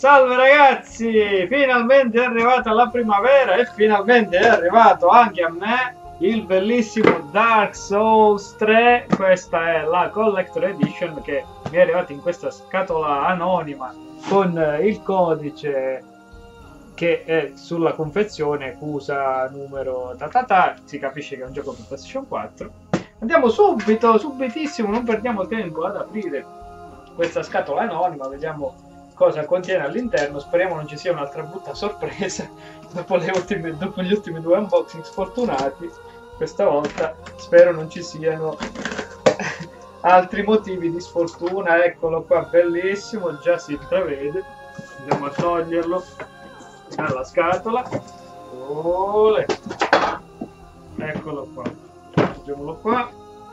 Salve ragazzi, finalmente è arrivata la primavera e finalmente è arrivato anche a me il bellissimo Dark Souls 3. Questa è la Collector Edition che mi è arrivata in questa scatola anonima con il codice che è sulla confezione CUSA numero si capisce che è un gioco per PlayStation 4. Andiamo subitissimo, non perdiamo tempo ad aprire questa scatola anonima, vediamo cosa contiene all'interno. Speriamo non ci sia un'altra brutta sorpresa dopo gli ultimi due unboxing sfortunati. Questa volta spero non ci siano altri motivi di sfortuna. Eccolo qua, bellissimo, già si intravede. Andiamo a toglierlo dalla scatola. Olè. Eccolo qua, mettiamolo qua.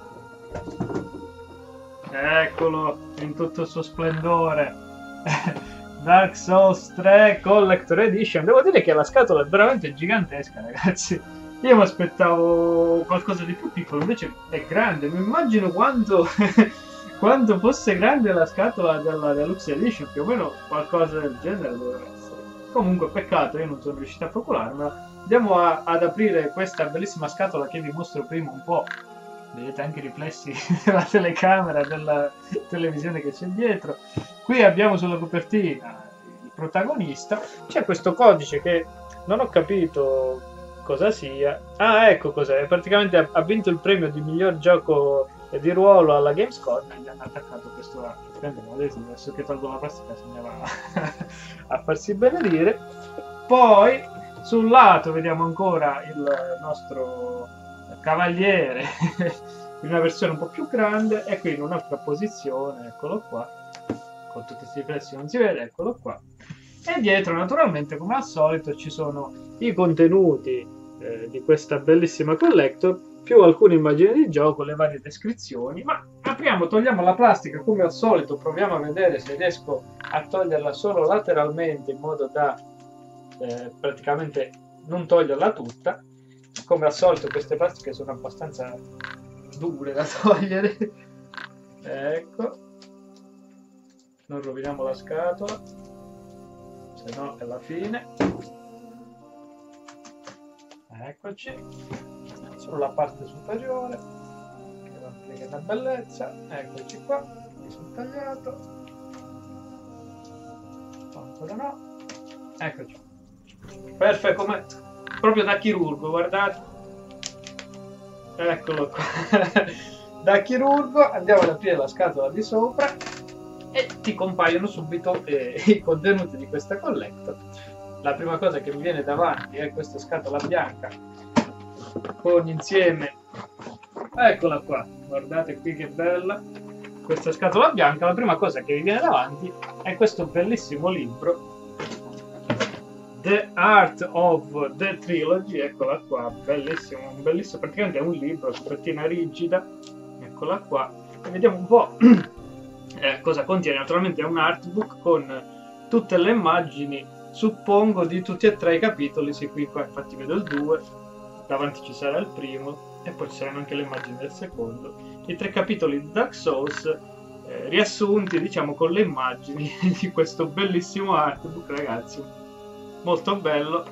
Eccolo in tutto il suo splendore. Dark Souls 3 Collector Edition. Devo dire che la scatola è veramente gigantesca, ragazzi. Io mi aspettavo qualcosa di più piccolo, invece è grande. Mi immagino quanto fosse grande la scatola della Deluxe Edition, più o meno qualcosa del genere dovrebbe essere. Comunque peccato, io non sono riuscito a procurarmela. Andiamo ad aprire questa bellissima scatola che vi mostro prima un po'. Vedete anche i riflessi della telecamera, della televisione che c'è dietro. Qui abbiamo sulla copertina il protagonista. C'è questo codice che non ho capito cosa sia. Ah, ecco cos'è. Praticamente ha vinto il premio di miglior gioco di ruolo alla Gamescom e gli hanno attaccato questo adesivo. Adesso che tolgo la plastica se ne va a farsi benedire. Poi sul lato vediamo ancora il nostro cavaliere in una versione un po' più grande e qui in un'altra posizione, eccolo qua, con tutti questi riflessi non si vede, eccolo qua. E dietro naturalmente come al solito ci sono i contenuti di questa bellissima collector, più alcune immagini di gioco, le varie descrizioni. Ma apriamo, togliamo la plastica come al solito, proviamo a vedere se riesco a toglierla solo lateralmente in modo da praticamente non toglierla tutta. Come al solito queste plastiche sono abbastanza dure da togliere. Ecco, non roviniamo la scatola, se no è la fine. Eccoci, sulla parte superiore, che è una bellezza. Eccoci qua, mi sono tagliato, ancora no. Eccoci, perfetto, come proprio da chirurgo, guardate. Eccolo qua. Da chirurgo. Andiamo ad aprire la scatola di sopra e ti compaiono subito i contenuti di questa collector. La prima cosa che mi viene davanti è questa scatola bianca con insieme, eccola qua, guardate qui che bella questa scatola bianca. La prima cosa che mi viene davanti è questo bellissimo libro, The Art of the Trilogy, eccola qua, bellissimo, bellissimo, praticamente è un libro, sprettina rigida, eccola qua, e vediamo un po' cosa contiene. Naturalmente è un artbook con tutte le immagini, suppongo, di tutti e tre i capitoli. Sì, qua infatti vedo il 2, davanti ci sarà il primo, e poi ci saranno anche le immagini del secondo. I 3 capitoli di Dark Souls, riassunti, diciamo, con le immagini di questo bellissimo artbook, ragazzi. Molto bello.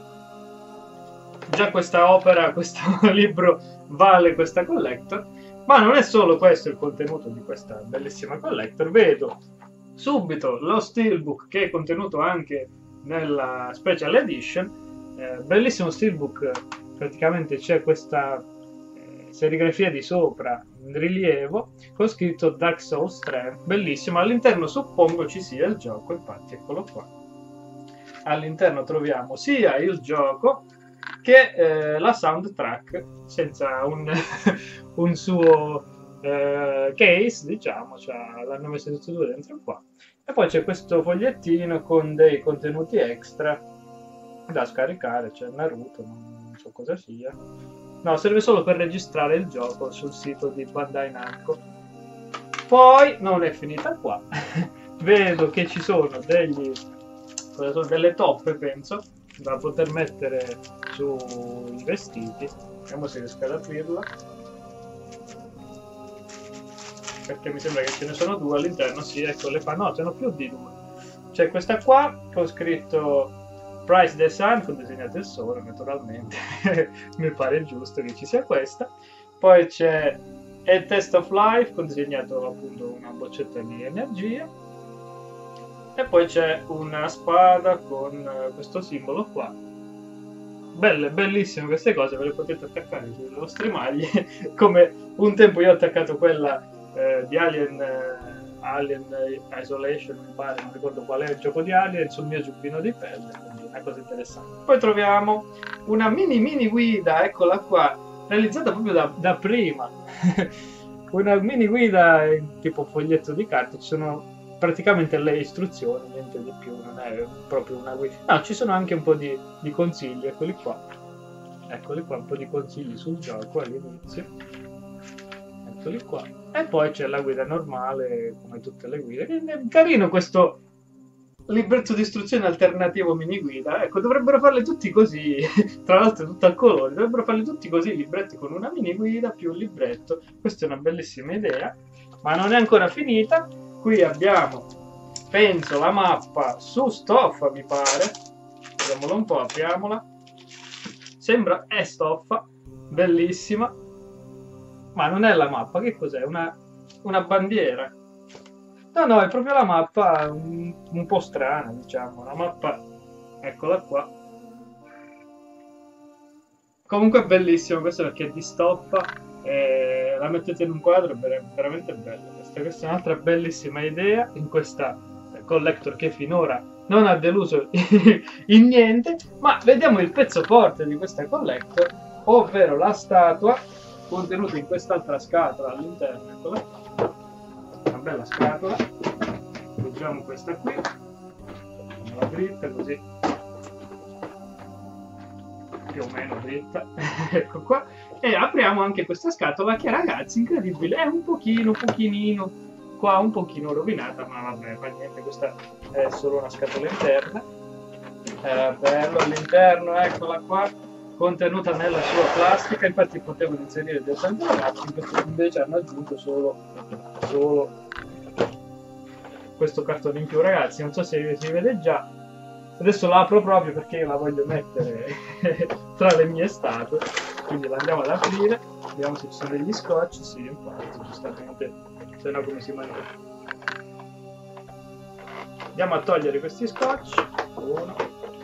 Già questa opera, questo libro vale questa collector. Ma non è solo questo il contenuto di questa bellissima collector. Vedo subito lo steelbook che è contenuto anche nella special edition. Bellissimo steelbook. Praticamente c'è questa serigrafia di sopra in rilievo con scritto Dark Souls 3. Bellissimo. All'interno suppongo ci sia il gioco, infatti eccolo qua. All'interno troviamo sia il gioco che la soundtrack, senza un suo case, diciamo, l'hanno messo tutti e due dentro qua. E poi c'è questo fogliettino con dei contenuti extra da scaricare. C'è Naruto, non so cosa sia. No, serve solo per registrare il gioco sul sito di Bandai Namco. Poi non è finita qua. Vedo che ci sono delle toppe, penso, da poter mettere sui vestiti. Vediamo se riesco ad aprirla, perché mi sembra che ce ne sono 2 all'interno. Sì, ecco, le fa, no, ce ne sono più di 2. c'è questa qua che ho scritto Price the Sun, con disegnato il sole naturalmente. Mi pare giusto che ci sia questa. Poi c'è A Test of Life, con disegnato appunto una boccetta di energia. E poi c'è una spada con questo simbolo qua. Bellissime queste cose, ve le potete attaccare sulle vostre maglie. Come un tempo io ho attaccato quella di Alien Isolation, mi pare, non ricordo qual è il gioco di Alien, sul mio giubbino di pelle, quindi è una cosa interessante. Poi troviamo una mini guida, eccola qua, realizzata proprio da prima. Una mini guida in tipo foglietto di carta, ci sono praticamente le istruzioni, niente di più, non è proprio una guida. No, ci sono anche un po' di consigli, eccoli qua, un po' di consigli sul gioco all'inizio, eccoli qua. E poi c'è la guida normale, come tutte le guide. È carino questo libretto di istruzioni alternativo mini guida. Ecco, dovrebbero farle tutti così. Tra l'altro è tutto a colori. Dovrebbero farle tutti così, libretti con una mini guida più un libretto. Questa è una bellissima idea, ma non è ancora finita. Qui abbiamo, penso, la mappa su stoffa, mi pare. Vediamola un po', apriamola. Sembra è stoffa, bellissima. Ma non è la mappa, che cos'è? Una bandiera? No, è proprio la mappa un po' strana, diciamo. La mappa, eccola qua. Comunque è bellissima, questo perché è di stoffa. E la mettete in un quadro, è veramente bella. Questa è un'altra bellissima idea in questa collector che finora non ha deluso in niente. Ma vediamo il pezzo forte di questa collector, ovvero la statua contenuta in quest'altra scatola all'interno. Eccola qua, una bella scatola. Leggiamo questa qui, la dritta così, più o meno dritta. Ecco qua, e apriamo anche questa scatola che, ragazzi, incredibile, è un pochino qua, un pochino rovinata, ma vabbè, fa niente, questa è solo una scatola interna. Bello all'interno, eccola qua, contenuta nella sua plastica. Infatti potevo inserire direttamente la plastica, invece hanno aggiunto solo questo cartone in più, ragazzi. Non so se si vede già, adesso la apro proprio perché io la voglio mettere tra le mie statue, quindi la andiamo ad aprire, vediamo se ci sono degli scotch. Sì, infatti, giustamente, se no come si mangia. Andiamo a togliere questi scotch, 1,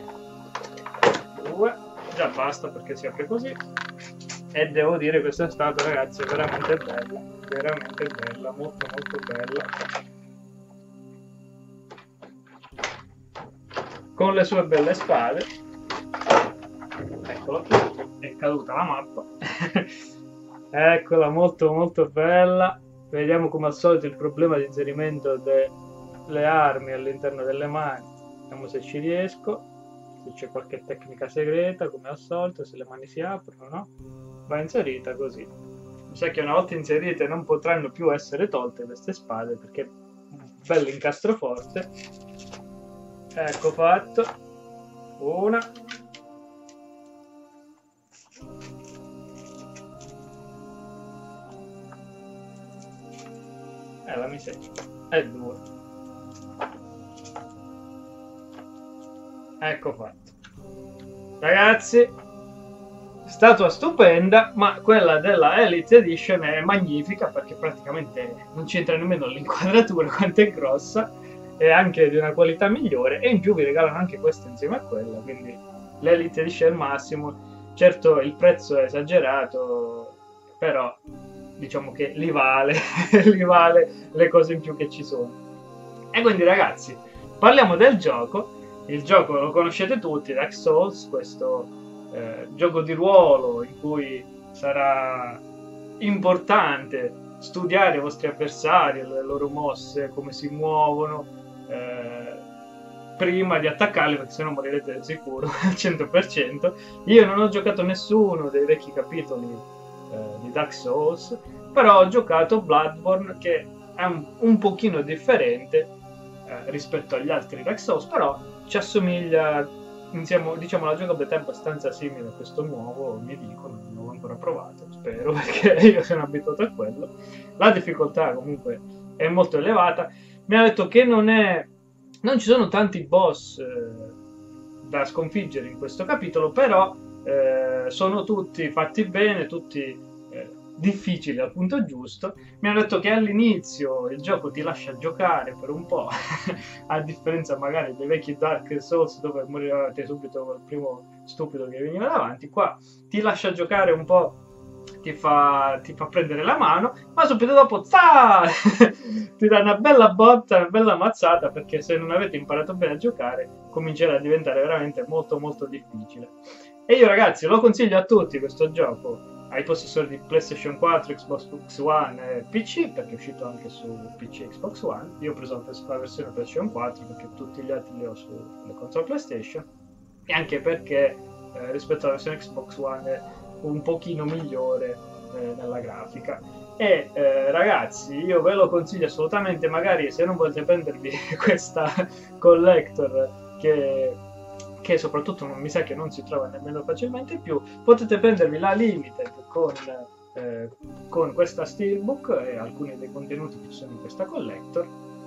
2, già basta perché si apre così. E devo dire, questa statua, ragazzi, è veramente bella, molto bella, con le sue belle spade. Eccola qui, è caduta la mappa. Eccola, molto bella. Vediamo come al solito il problema di inserimento delle armi all'interno delle mani. Vediamo se ci riesco, se c'è qualche tecnica segreta, come al solito, se le mani si aprono, no? Va inserita così. Mi sa che una volta inserite non potranno più essere tolte queste spade, perché è un bel incastro forte. Ecco fatto. Una. La miseria. E 2. Ecco fatto. Ragazzi, statua stupenda, ma quella della Elite Edition è magnifica perché praticamente non c'entra nemmeno l'inquadratura, quanto è grossa, e anche di una qualità migliore, e in più vi regalano anche questa insieme a quella, quindi l'Elite Edition al massimo. Certo il prezzo è esagerato, però diciamo che li vale le cose in più che ci sono. E quindi, ragazzi, parliamo del gioco. Il gioco lo conoscete tutti, Dark Souls, questo gioco di ruolo in cui sarà importante studiare i vostri avversari, le loro mosse, come si muovono, prima di attaccarli, perché sennò morirete di sicuro al 100%. Io non ho giocato nessuno dei vecchi capitoli di Dark Souls, però ho giocato Bloodborne, che è un pochino differente rispetto agli altri Dark Souls, però ci assomiglia, diciamo, la giocabilità è abbastanza simile a questo nuovo, mi dicono, non l'ho ancora provato, spero, perché io sono abituato a quello. La difficoltà comunque è molto elevata. Mi ha detto che non è Non ci sono tanti boss da sconfiggere in questo capitolo, però sono tutti fatti bene, tutti difficili al punto giusto. Mi hanno detto che all'inizio il gioco ti lascia giocare per un po', a differenza magari dei vecchi Dark Souls dove morivate subito col primo stupido che veniva davanti. Qua ti lascia giocare un po', ti fa prendere la mano, ma subito dopo ti dà una bella botta, una bella mazzata, perché se non avete imparato bene a giocare comincerà a diventare veramente molto molto difficile. E io ragazzi lo consiglio a tutti questo gioco, ai possessori di PlayStation 4, Xbox One e PC, perché è uscito anche su PC e Xbox One. Io ho preso la versione PlayStation 4 perché tutti gli altri li ho sulle console PlayStation, e anche perché rispetto alla versione Xbox One è un pochino migliore nella grafica. E ragazzi, io ve lo consiglio assolutamente, magari se non volete prendervi questa collector che soprattutto non mi sa che non si trova nemmeno facilmente più, potete prendervi la Limited con questa Steelbook e alcuni dei contenuti che sono in questa collector,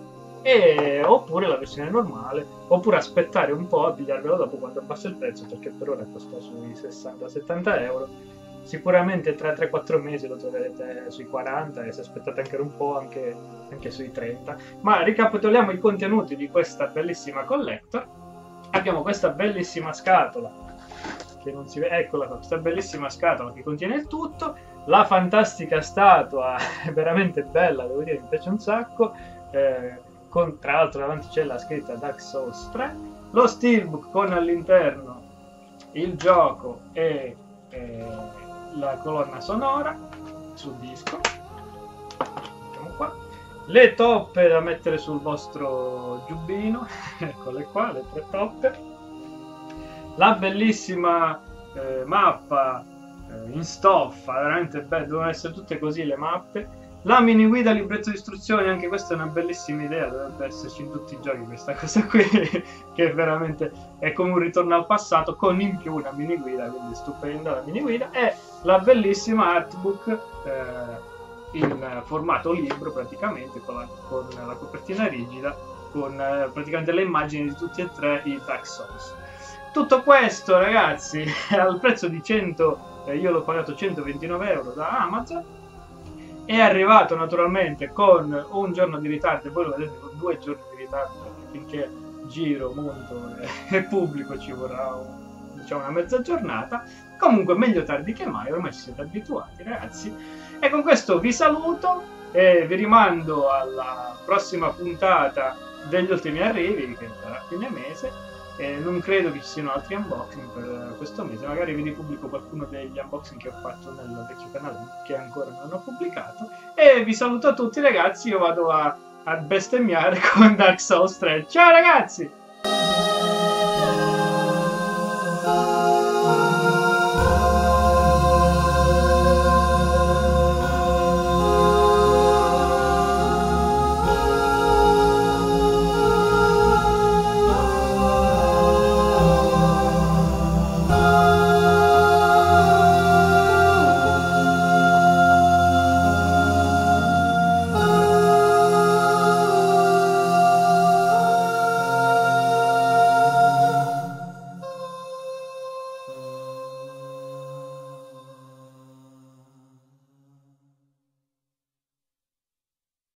oppure la versione normale, oppure aspettare un po' a pigliarvelo dopo quando abbassa il prezzo, perché per ora costa sui 60-70 euro. Sicuramente tra 3-4 mesi lo troverete sui 40, e se aspettate anche un po' anche sui 30. Ma ricapitoliamo i contenuti di questa bellissima collector. Abbiamo questa bellissima scatola che non si vede, eccola qua, questa bellissima scatola che contiene il tutto, la fantastica statua è veramente bella, devo dire, mi piace un sacco, con tra l'altro davanti c'è la scritta Dark Souls 3, lo steelbook con all'interno il gioco e la colonna sonora sul disco, mettiamo qua, le toppe da mettere sul vostro giubbino, eccole qua, le 3 toppe, la bellissima mappa in stoffa, veramente bella, devono essere tutte così le mappe, la mini guida libretto di istruzioni, anche questa è una bellissima idea, dovrebbe esserci in tutti i giochi questa cosa qui, che veramente è come un ritorno al passato, con in più una mini guida, quindi stupenda la mini guida, e la bellissima artbook in formato libro praticamente, con la copertina rigida, con praticamente le immagini di tutti e 3 i Dark Souls. Tutto questo ragazzi al prezzo di 100, io l'ho pagato 129 euro da Amazon, è arrivato naturalmente con un giorno di ritardo, e voi lo vedete con 2 giorni di ritardo, perché finché giro, monto e pubblico ci vorrà diciamo una mezza giornata. Comunque meglio tardi che mai, ormai ci siete abituati ragazzi, e con questo vi saluto e vi rimando alla prossima puntata degli ultimi arrivi, che sarà a fine mese. Non credo che ci siano altri unboxing per questo mese, magari vi ripubblico qualcuno degli unboxing che ho fatto nel vecchio canale che ancora non ho pubblicato, e vi saluto a tutti ragazzi, io vado a bestemmiare con Dark Souls 3. Ciao ragazzi!